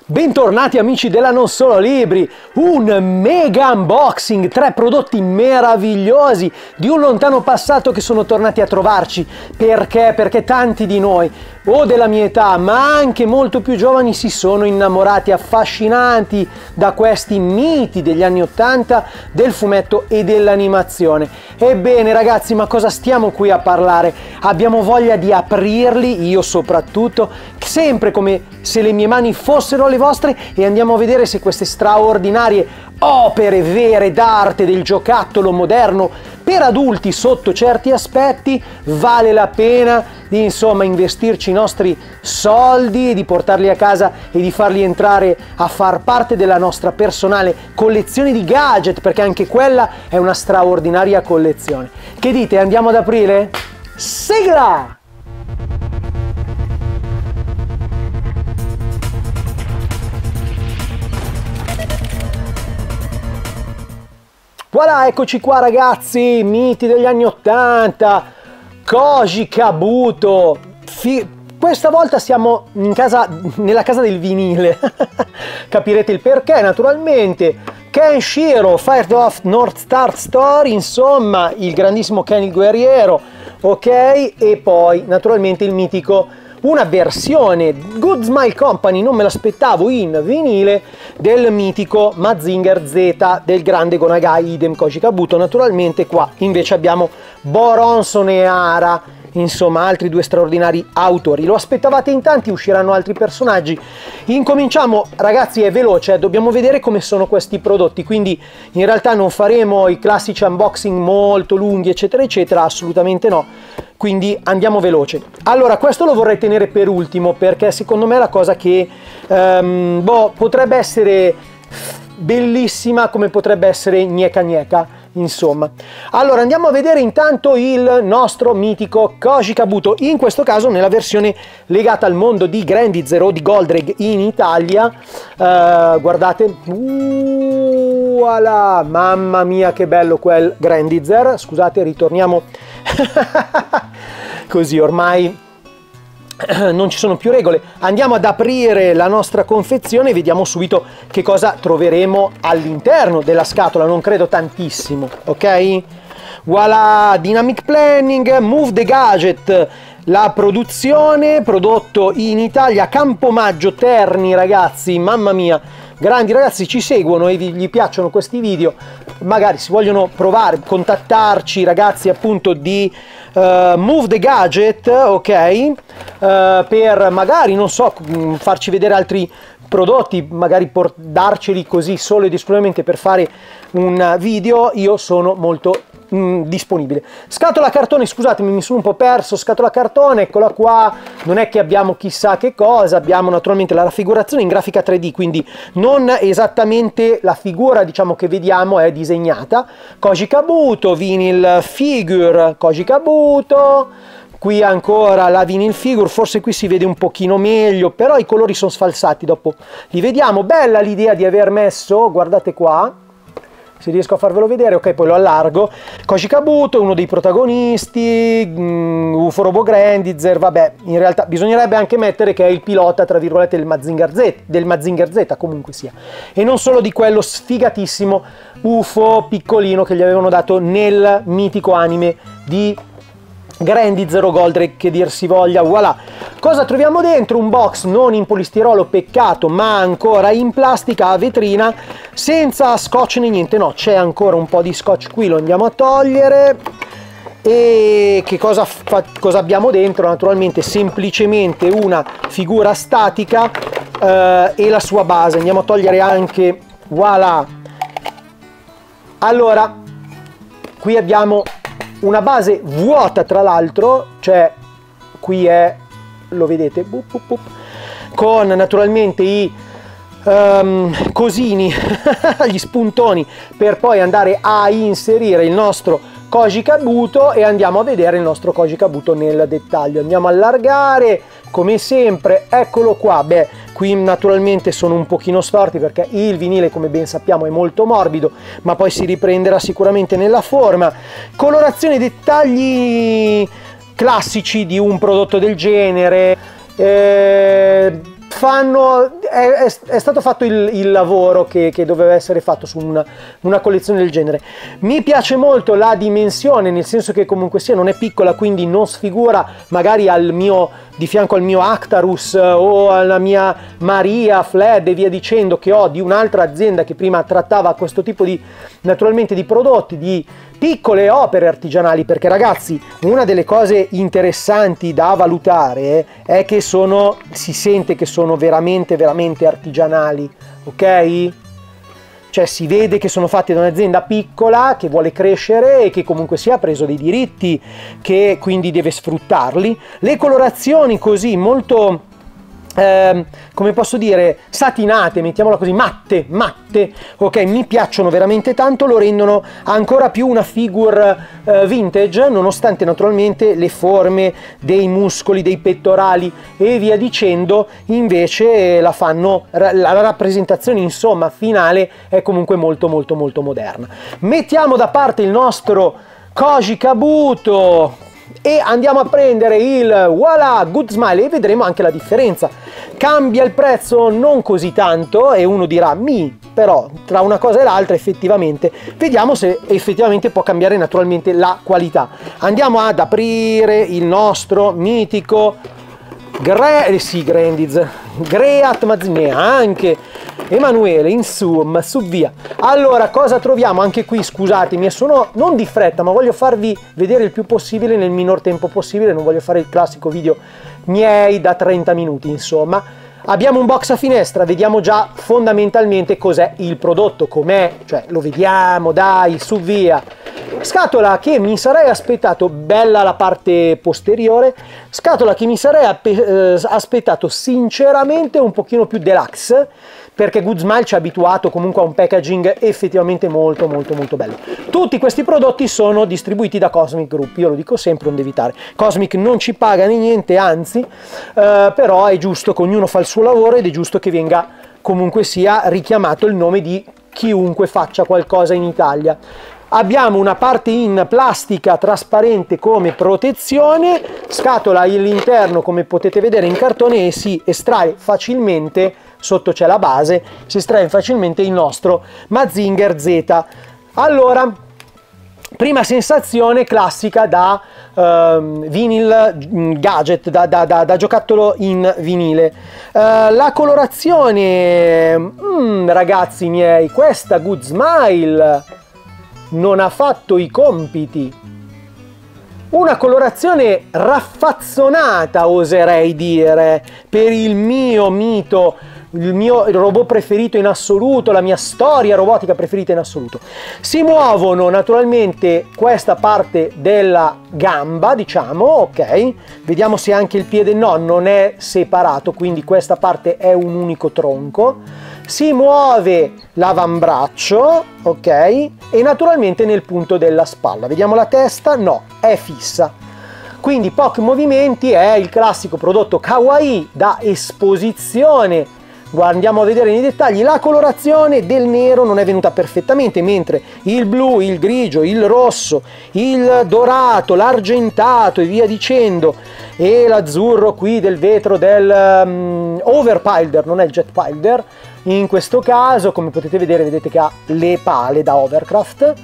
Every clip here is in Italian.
Bentornati amici della Non Solo Libri, un mega unboxing, 3 prodotti meravigliosi di un lontano passato che sono tornati a trovarci. Perché? Perché tanti di noi, o della mia età, ma anche molto più giovani, si sono innamorati, affascinanti da questi miti degli anni 80 del fumetto e dell'animazione. Ebbene ragazzi, ma cosa stiamo qui a parlare? Abbiamo voglia di aprirli, io soprattutto, sempre come se le mie mani fossero le vostre, e andiamo a vedere se queste straordinarie opere vere d'arte del giocattolo moderno per adulti sotto certi aspetti vale la pena di investirci i nostri soldi e di portarli a casa e di farli entrare a far parte della nostra personale collezione di gadget, perché anche quella è una straordinaria collezione. Che dite, andiamo ad aprire? Sigla! Voilà, eccoci qua ragazzi, miti degli anni 80, Koji Kabuto. Questa volta siamo nella casa del vinile, capirete il perché naturalmente. Kenshiro, Fire of North Star Story, insomma il grandissimo Ken il guerriero, ok? E poi naturalmente il mitico, una versione Good Smile Company, non me l'aspettavo, in vinile del mitico Mazinger Z del grande Go Nagai, idem Koji Kabuto. Naturalmente qua invece abbiamo Boronson e Hara, insomma altri due straordinari autori. Lo aspettavate in tanti, usciranno altri personaggi. Incominciamo ragazzi, è veloce, dobbiamo vedere come sono questi prodotti, quindi in realtà non faremo i classici unboxing molto lunghi eccetera eccetera, assolutamente no, quindi andiamo veloce. Allora, questo lo vorrei tenere per ultimo perché secondo me è la cosa che potrebbe essere bellissima, come potrebbe essere gnecca gnecca, insomma. Allora andiamo a vedere intanto il nostro mitico Koji Kabuto, in questo caso nella versione legata al mondo di Granditzer o di Goldrake in Italia. Guardate, voilà, mamma mia che bello quel Granditzer. Scusate, ritorniamo così, ormai non ci sono più regole. Andiamo ad aprire la nostra confezione e vediamo subito che cosa troveremo all'interno della scatola. Non credo tantissimo, ok? Voilà, Dynamic Planning, Move the Gadget, la produzione, prodotto in Italia, Campomaggio Terni ragazzi, mamma mia, grandi ragazzi, ci seguono e gli piacciono questi video, magari si vogliono provare, contattarci ragazzi appunto di Move the Gadget, ok, per magari, non so, farci vedere altri prodotti, magari darceli così solo ed esclusivamente per fare un video. Io sono molto disponibile. Scatola cartone, scusatemi, mi sono un po' perso. Scatola cartone, eccola qua. Non è che abbiamo chissà che cosa, abbiamo naturalmente la raffigurazione in grafica 3D, quindi non esattamente la figura, diciamo, che vediamo è disegnata. Koji Kabuto, vinyl figure, Koji Kabuto. Qui ancora la vinyl figure, forse qui si vede un pochino meglio, però i colori sono sfalsati, dopo li vediamo. Bella l'idea di aver messo, guardate qua, se riesco a farvelo vedere, ok, poi lo allargo. Koji Kabuto, uno dei protagonisti, UFO Robo Granditzer, vabbè, in realtà bisognerebbe anche mettere che è il pilota, tra virgolette, del Mazinger Z, comunque sia. E non solo di quello sfigatissimo UFO piccolino che gli avevano dato nel mitico anime di Granditzer o Goldrake, che dir si voglia. Voilà, cosa troviamo dentro? Un box non in polistirolo, peccato, ma ancora in plastica a vetrina, senza scotch né niente. No, c'è ancora un po' di scotch qui, lo andiamo a togliere. E che cosa abbiamo dentro? Naturalmente semplicemente una figura statica e la sua base. Andiamo a togliere anche, voilà. Allora, qui abbiamo una base vuota, tra l'altro, cioè qui è, lo vedete, con naturalmente i cosini, gli spuntoni per poi andare a inserire il nostro Koji Kabuto, e andiamo a vedere il nostro Koji Kabuto nel dettaglio. Andiamo a allargare come sempre, eccolo qua. Beh, qui naturalmente sono un pochino storti perché il vinile, come ben sappiamo, è molto morbido, ma poi si riprenderà sicuramente nella forma. Colorazione e dettagli classici di un prodotto del genere, fanno, è stato fatto il lavoro che doveva essere fatto su una collezione del genere. Mi piace molto la dimensione, nel senso che comunque sia non è piccola, quindi non sfigura magari di fianco al mio Actarus o alla mia Maria, Fled e via dicendo, che ho di un'altra azienda che prima trattava questo tipo di, naturalmente, di prodotti, di piccole opere artigianali, perché ragazzi, una delle cose interessanti da valutare è che si sente che sono veramente veramente artigianali, ok? Cioè si vede che sono fatti da un'azienda piccola che vuole crescere e che comunque sia ha preso dei diritti, che quindi deve sfruttarli. Le colorazioni così molto, come posso dire, satinate, mettiamola così, matte, ok, mi piacciono veramente tanto, lo rendono ancora più una figure vintage, nonostante naturalmente le forme dei muscoli, dei pettorali e via dicendo, invece la rappresentazione insomma finale è comunque molto molto molto moderna. Mettiamo da parte il nostro Koji Kabuto e andiamo a prendere il voilà Good Smile e vedremo anche la differenza. Cambia il prezzo non così tanto e uno dirà però tra una cosa e l'altra effettivamente vediamo se effettivamente può cambiare naturalmente la qualità. Andiamo ad aprire il nostro mitico Great Mazinea, anche Emanuele, insomma, su via. Allora, cosa troviamo? Anche qui, scusatemi, sono non di fretta, ma voglio farvi vedere il più possibile nel minor tempo possibile, non voglio fare il classico video miei da 30 minuti, insomma. Abbiamo un box a finestra, vediamo già fondamentalmente cos'è il prodotto, com'è, cioè lo vediamo, dai, su via. Scatola che mi sarei aspettato, bella la parte posteriore, scatola che mi sarei aspettato sinceramente un pochino più deluxe, perché Good Smile ci ha abituato comunque a un packaging effettivamente molto molto molto bello. Tutti questi prodotti sono distribuiti da Cosmic Group, io lo dico sempre, non devi evitare. Cosmic non ci paga né niente, anzi, però è giusto che ognuno fa il suo lavoro ed è giusto che venga comunque sia richiamato il nome di chiunque faccia qualcosa in Italia. Abbiamo una parte in plastica trasparente come protezione, scatola all'interno come potete vedere in cartone e si estrae facilmente, sotto c'è la base, si estrae facilmente il nostro Mazinger Z. Allora, prima sensazione classica da vinyl gadget, da giocattolo in vinile. La colorazione, ragazzi miei, questa Good Smile non ha fatto i compiti. Una colorazione raffazzonata, oserei dire, per il mio mito, il mio robot preferito in assoluto, la mia storia robotica preferita in assoluto. Si muovono naturalmente questa parte della gamba, diciamo, ok? Vediamo se anche il piede non è separato, quindi questa parte è un unico tronco. Si muove l'avambraccio, ok? E naturalmente nel punto della spalla. Vediamo la testa? No, è fissa. Quindi pochi movimenti, è il classico prodotto kawaii da esposizione. Andiamo a vedere nei dettagli, la colorazione del nero non è venuta perfettamente, mentre il blu, il grigio, il rosso, il dorato, l'argentato e via dicendo, e l'azzurro qui del vetro del overpilder, non è il jet pilder, in questo caso, come potete vedere, vedete che ha le pale da Overcraft.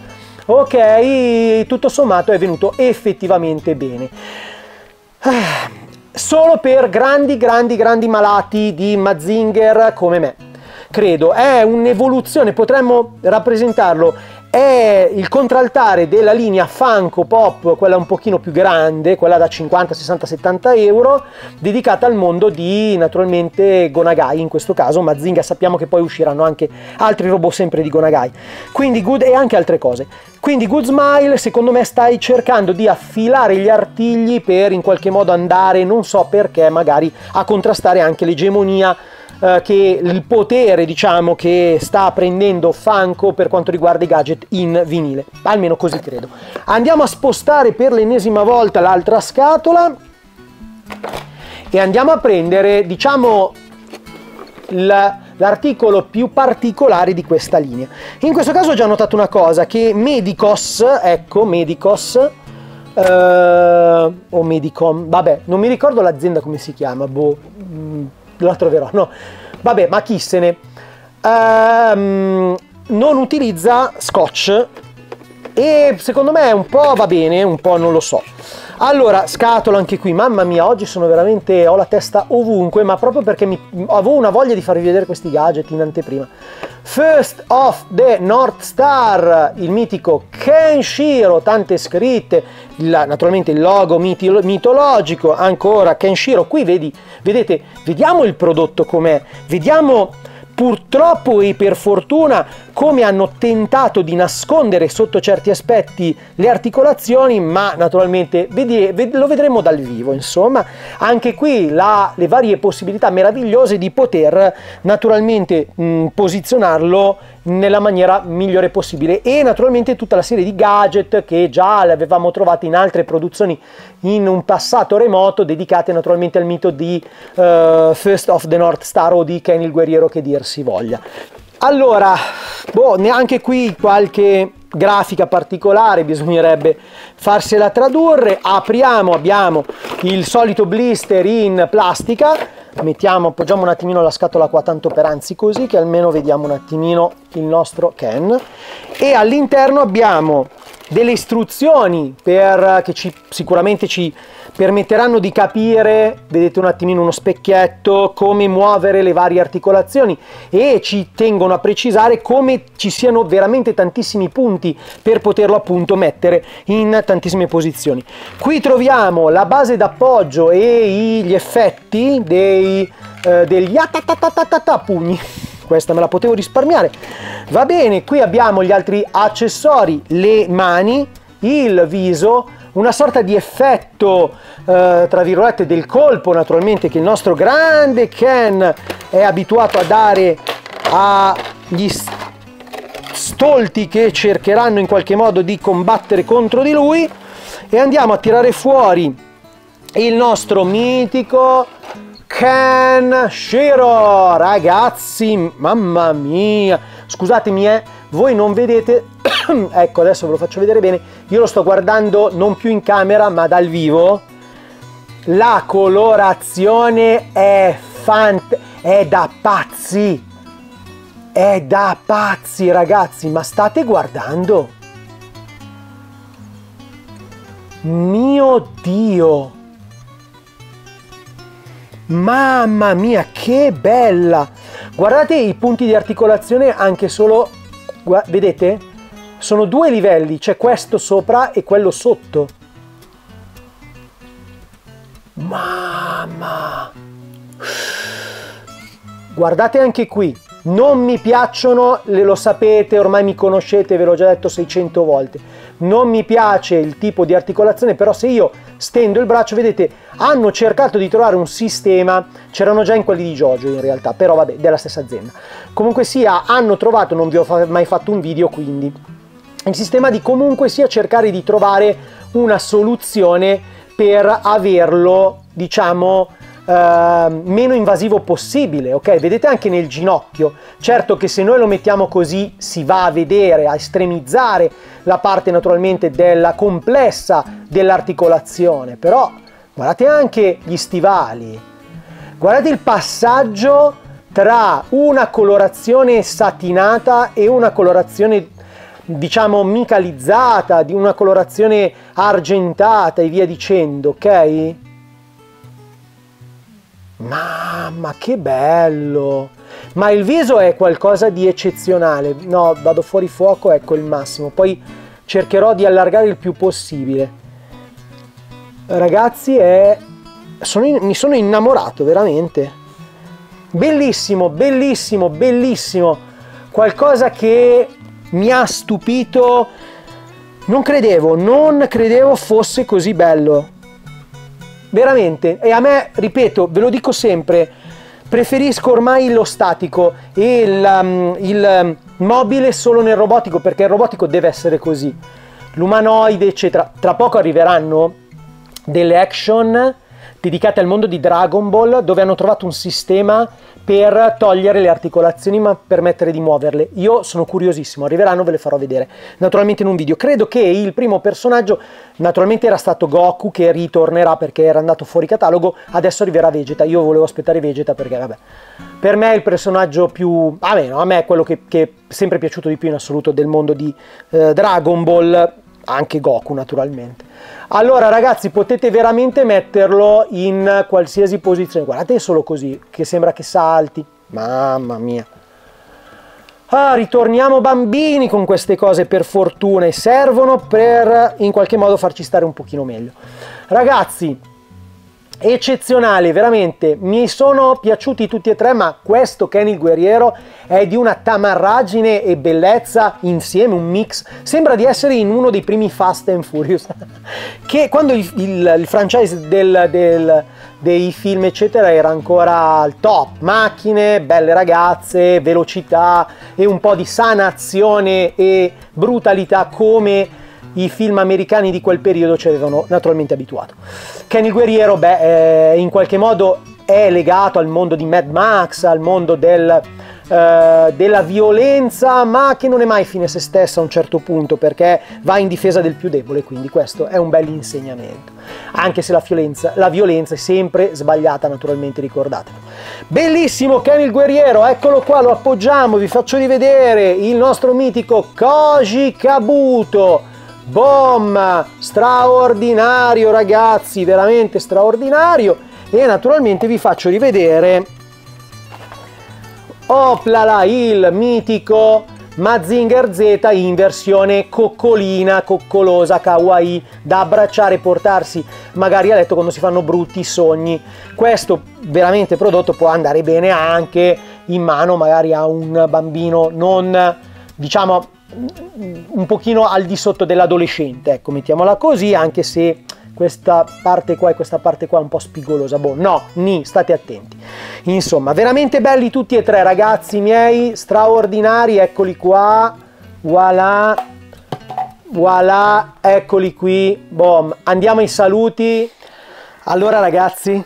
Ok, tutto sommato è venuto effettivamente bene. Solo per grandi malati di Mazinger come me, credo. È un'evoluzione, potremmo rappresentarlo, è il contraltare della linea Funko Pop, quella un pochino più grande, quella da 50, 60, 70 euro, dedicata al mondo di naturalmente Go Nagai, in questo caso Mazinger. Sappiamo che poi usciranno anche altri robot sempre di Go Nagai, quindi e anche altre cose. Quindi Good Smile, secondo me stai cercando di affilare gli artigli per in qualche modo andare, non so perché, magari a contrastare anche l'egemonia, che il potere, diciamo, che sta prendendo Funko per quanto riguarda i gadget in vinile, almeno così credo. Andiamo a spostare per l'ennesima volta l'altra scatola e andiamo a prendere, diciamo, l'articolo più particolare di questa linea. In questo caso ho già notato una cosa, che Medicos, ecco, Medicos o Medicom, vabbè, non mi ricordo l'azienda come si chiama, boh, la troverò, no? Vabbè, ma chi se ne... non utilizza scotch e secondo me un po' va bene, un po' non lo so. Allora, scatola anche qui, mamma mia, oggi sono veramente, ho la testa ovunque, ma proprio perché avevo una voglia di farvi vedere questi gadget in anteprima. First of the North Star, il mitico Kenshiro, tante scritte, naturalmente il logo mitologico, ancora Kenshiro, qui vedete, vediamo il prodotto com'è, vediamo purtroppo e per fortuna come hanno tentato di nascondere sotto certi aspetti le articolazioni, ma naturalmente lo vedremo dal vivo. Insomma, anche qui le varie possibilità meravigliose di poter naturalmente posizionarlo nella maniera migliore possibile, e naturalmente tutta la serie di gadget che già le avevamo trovate in altre produzioni in un passato remoto, dedicate naturalmente al mito di First of the North Star o di Ken il guerriero, che dir si voglia. Allora, neanche qui qualche grafica particolare, bisognerebbe farsela tradurre. Abbiamo il solito blister in plastica, appoggiamo un attimino la scatola qua tanto per anzi, così che almeno vediamo un attimino il nostro Ken, e all'interno abbiamo delle istruzioni che sicuramente ci permetteranno di capire, vedete un attimino uno specchietto, come muovere le varie articolazioni, e ci tengono a precisare come ci siano veramente tantissimi punti per poterlo appunto mettere in tantissime posizioni. Qui troviamo la base d'appoggio e gli effetti degli pugni. Questa me la potevo risparmiare. Va bene, qui abbiamo gli altri accessori, le mani, il viso, una sorta di effetto tra virgolette del colpo, naturalmente, che il nostro grande Ken è abituato a dare agli stolti che cercheranno in qualche modo di combattere contro di lui. E andiamo a tirare fuori il nostro mitico Kenshiro, ragazzi, mamma mia, scusatemi, voi non vedete, ecco adesso ve lo faccio vedere bene, io lo sto guardando non più in camera ma dal vivo, la colorazione è da pazzi, ragazzi, ma state guardando, mio Dio, mamma mia, che bella! Guardate i punti di articolazione, anche solo, vedete? Sono due livelli, c'è questo sopra e quello sotto. Mamma! Guardate anche qui, non mi piacciono, lo sapete, ormai mi conoscete, ve l'ho già detto 600 volte, non mi piace il tipo di articolazione, però se io stendo il braccio, vedete, hanno cercato di trovare un sistema, c'erano già in quelli di JoJo in realtà, però vabbè, della stessa azienda. Comunque sia, hanno trovato, non vi ho mai fatto un video, quindi il sistema di comunque sia cercare di trovare una soluzione per averlo, diciamo, meno invasivo possibile, ok? Vedete anche nel ginocchio, certo che se noi lo mettiamo così si va a vedere, a estremizzare la parte naturalmente della complessa dell'articolazione, però guardate anche gli stivali, guardate il passaggio tra una colorazione satinata e una colorazione, diciamo, micalizzata, di una colorazione argentata e via dicendo, ok? Mamma, che bello! Ma il viso è qualcosa di eccezionale. No, vado fuori fuoco, ecco il massimo. Poi cercherò di allargare il più possibile. Ragazzi, mi sono innamorato, veramente. Bellissimo, bellissimo, bellissimo. Qualcosa che mi ha stupito. Non credevo fosse così bello. Veramente, e a me, ripeto, ve lo dico sempre, preferisco ormai lo statico e il mobile solo nel robotico, perché il robotico deve essere così, l'umanoide eccetera. Tra poco arriveranno delle action dedicate al mondo di Dragon Ball, dove hanno trovato un sistema per togliere le articolazioni ma permettere di muoverle. Io sono curiosissimo, arriveranno, ve le farò vedere naturalmente in un video. Credo che il primo personaggio naturalmente era stato Goku, che ritornerà perché era andato fuori catalogo, adesso arriverà Vegeta. Io volevo aspettare Vegeta perché vabbè, per me è il personaggio più, a me è quello che è sempre piaciuto di più in assoluto del mondo di Dragon Ball, anche Goku naturalmente. Allora ragazzi, potete veramente metterlo in qualsiasi posizione, guardate solo così, che sembra che salti, mamma mia. Ah, ritorniamo bambini con queste cose, per fortuna, e servono per in qualche modo farci stare un pochino meglio. Ragazzi, eccezionale, veramente, mi sono piaciuti tutti e tre, ma questo Ken il Guerriero è di una tamarragine e bellezza insieme, un mix, sembra di essere in uno dei primi Fast and Furious, che quando il franchise dei film eccetera era ancora al top, macchine, belle ragazze, velocità e un po' di sana azione e brutalità come i film americani di quel periodo ci avevano naturalmente abituato. Ken il Guerriero, beh, in qualche modo è legato al mondo di Mad Max, al mondo della violenza, ma che non è mai fine a se stessa a un certo punto, perché va in difesa del più debole, quindi questo è un bel insegnamento. Anche se la violenza è sempre sbagliata, naturalmente, ricordatelo. Bellissimo Ken il Guerriero, eccolo qua, lo appoggiamo, vi faccio rivedere il nostro mitico Koji Kabuto. Boom! Straordinario ragazzi, veramente straordinario. E naturalmente vi faccio rivedere, oplala, il mitico Mazinger Z in versione coccolina, coccolosa, kawaii, da abbracciare e portarsi magari a letto quando si fanno brutti sogni. Questo veramente prodotto può andare bene anche in mano magari a un bambino non, diciamo, un pochino al di sotto dell'adolescente, ecco, mettiamola così, anche se questa parte qua e questa parte qua è un po' spigolosa, boh, no, state attenti. Insomma, veramente belli tutti e tre ragazzi miei, straordinari, eccoli qua, voilà, voilà, eccoli qui, boom, andiamo ai saluti. Allora ragazzi,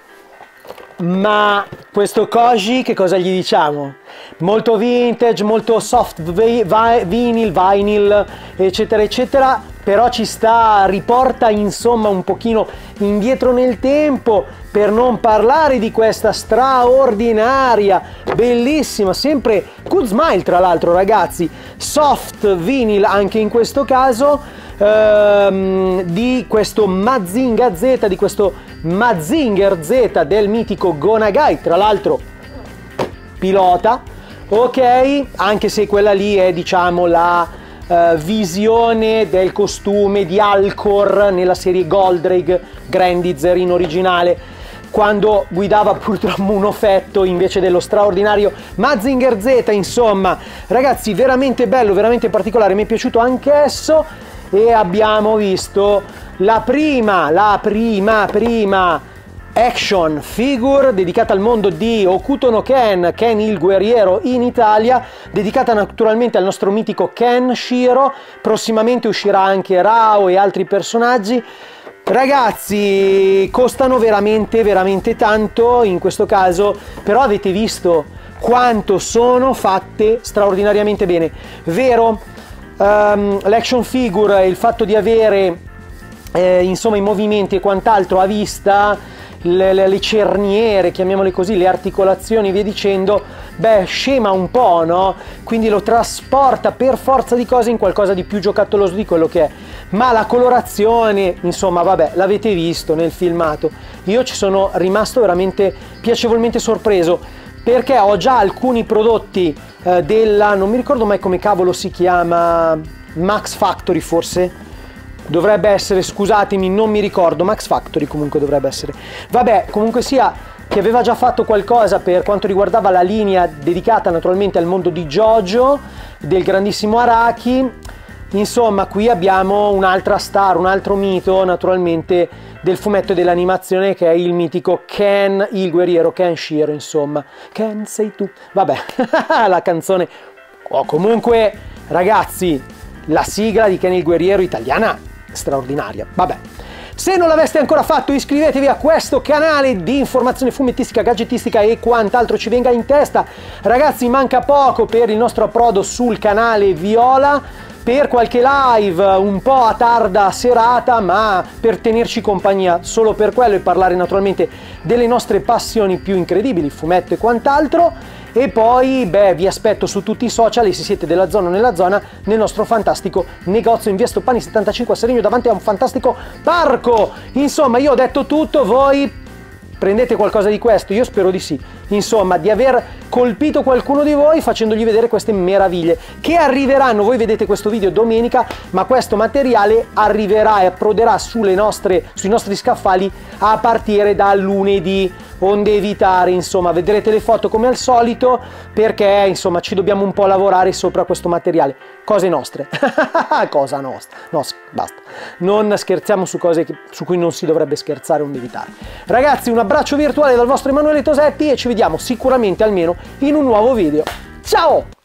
ma questo Koji che cosa gli diciamo? Molto vintage, molto soft vinyl, eccetera eccetera, però ci sta, riporta insomma un pochino indietro nel tempo, per non parlare di questa straordinaria, bellissima, sempre Good Smile tra l'altro ragazzi, soft vinyl anche in questo caso, di questo Mazinger Z, di questo Mazinger Z del mitico Go Nagai, tra l'altro pilota, ok, anche se quella lì è diciamo la visione del costume di Alcor nella serie Goldrake Grandizer in originale, quando guidava purtroppo un ofetto invece dello straordinario Mazinger Z. Insomma ragazzi, veramente bello, veramente particolare, mi è piaciuto anch'esso. E abbiamo visto la prima action figure dedicata al mondo di Hokuto no Ken, Ken il Guerriero in Italia, dedicata naturalmente al nostro mitico Ken Shiro. Prossimamente uscirà anche Rao e altri personaggi. Ragazzi, costano veramente veramente tanto in questo caso, però avete visto quanto sono fatte straordinariamente bene, vero? L'action figure, il fatto di avere insomma i movimenti e quant'altro a vista, le cerniere, chiamiamole così, le articolazioni e via dicendo, beh, scema un po', no? Quindi lo trasporta per forza di cose in qualcosa di più giocattoloso di quello che è. Ma la colorazione, insomma, vabbè, l'avete visto nel filmato. Io ci sono rimasto veramente piacevolmente sorpreso, perché ho già alcuni prodotti della, non mi ricordo mai come cavolo si chiama, Max Factory forse? Dovrebbe essere, scusatemi, non mi ricordo, Max Factory comunque dovrebbe essere. Vabbè, comunque sia, che aveva già fatto qualcosa per quanto riguardava la linea dedicata naturalmente al mondo di JoJo, del grandissimo Araki. Insomma, qui abbiamo un'altra star, un altro mito naturalmente del fumetto e dell'animazione, che è il mitico Ken il Guerriero, Ken Shiro, insomma. Ken sei tu. Vabbè, la canzone. Oh, comunque, ragazzi, la sigla di Ken il Guerriero italiana straordinaria. Vabbè, Se non l'aveste ancora fatto, iscrivetevi a questo canale di informazione fumettistica, gadgetistica e quant'altro ci venga in testa. Ragazzi, manca poco per il nostro approdo sul canale Viola, per qualche live un po' a tarda serata, ma per tenerci compagnia solo per quello e parlare naturalmente delle nostre passioni più incredibili, fumetto e quant'altro. E poi, beh, vi aspetto su tutti i social e se siete della zona o nella zona, nel nostro fantastico negozio in via Stoppani 75 a Seregno, davanti a un fantastico parco. Insomma, io ho detto tutto, voi prendete qualcosa di questo? Io spero di sì. Insomma, di aver colpito qualcuno di voi facendogli vedere queste meraviglie che arriveranno. Voi vedete questo video domenica, ma questo materiale arriverà e approderà sui nostri scaffali a partire da lunedì, onde evitare, insomma, vedrete le foto come al solito, perché insomma ci dobbiamo un po' lavorare sopra questo materiale. Cose nostre. Cosa nostra. No, basta. Non scherziamo su cose su cui non si dovrebbe scherzare, onde evitare. Ragazzi, un abbraccio virtuale dal vostro Emanuele Tosetti e ci vediamo sicuramente almeno in un nuovo video. Ciao!